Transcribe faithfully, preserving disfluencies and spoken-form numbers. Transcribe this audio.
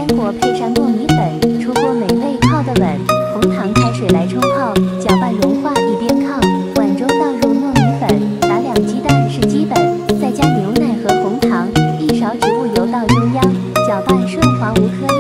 干果配上糯米粉，出锅美味泡得稳。红糖开水来冲泡，搅拌融化一边靠。碗中倒入糯米粉，打两鸡蛋是基本，再加牛奶和红糖，一勺植物油到中央，搅拌顺滑无颗粒。